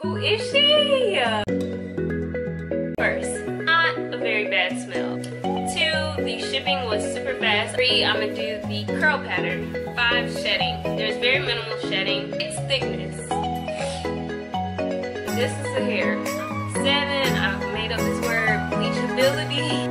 Who is she? First, not a very bad smell. 2, the shipping was super fast. 3, I'm gonna do the curl pattern. 5, shedding. There's very minimal shedding. 6, thickness. This is the hair. 7, I've made up this word, bleachability.